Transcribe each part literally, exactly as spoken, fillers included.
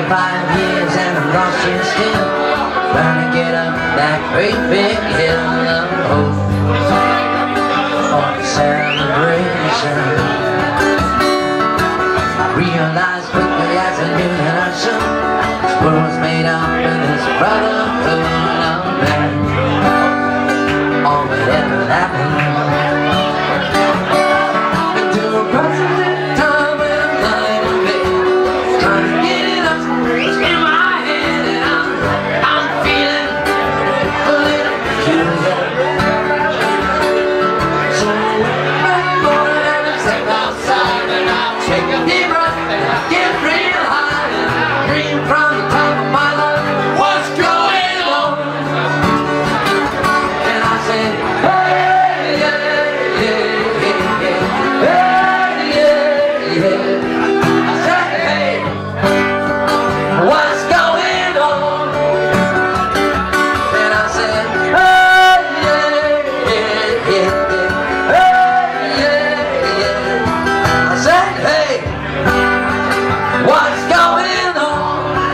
twenty-five years and I'm lost here still, trying to get up that great big hill of hope for celebration. I realized quickly as I knew that I should, this world was made up in this brotherhood of man. All that ever happened into a present time when I'm lying in bed, trying to get it up in my head, and I'm, I'm feeling a little peculiar. So every morning I step outside and I take a deep breath and I get real high and I dream from the top of my lungs, what's going on? And I say, hey, yeah, yeah, yeah, yeah, hey, yeah, yeah. I said, hey, what's going on? And I said, hey, yeah, yeah, yeah, yeah, hey, yeah, yeah. I said, hey, what's going on?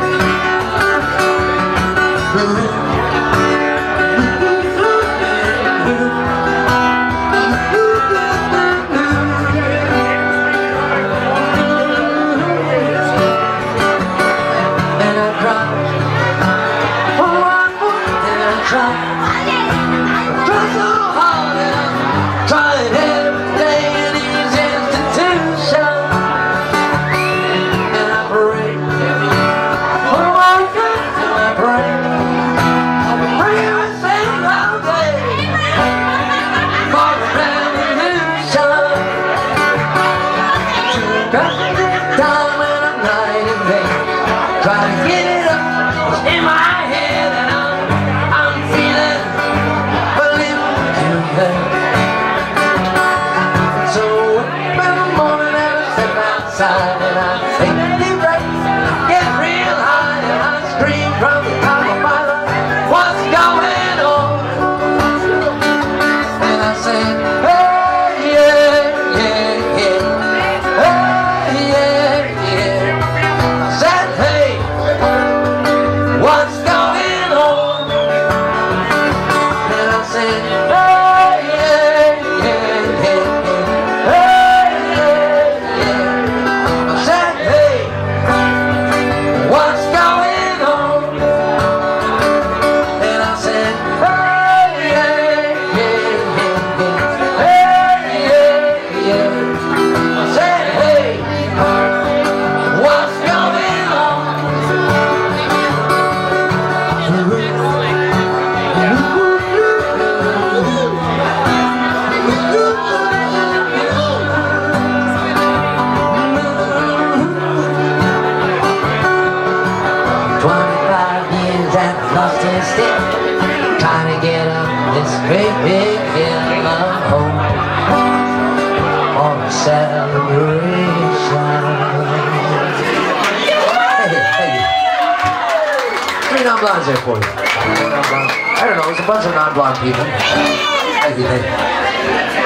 And I cried, oh, I and I tried, I tried so hard and I'm trying every day in these institutions. And I pray, oh, I pray, and I pray, I pray every single day for a revolution. Every time when I'm lying in bed, try to get it up in my head, and I'm, I'm feeling a little peculiar. So every morning I step outside and I take a deep breath and I get real high and I scream from the top of my lungs, what's going on? And I say, hey, yeah, yeah, yeah, hey, yeah, yeah. I said, hey, what's going on? And I said, hey, yeah, yeah, yeah, hey, yeah, yeah. I said, hey, what's going on? And I said, hey, yeah, yeah, yeah, hey, yeah, yeah. I said, hey, what's going on? Twenty-five years and I've lost in step, trying to get up this great big hill of hope for a celebration. Hey, hey. Three non-blondes there for you. I don't know, there's a bunch of non-blonde people. Thank you, thank you.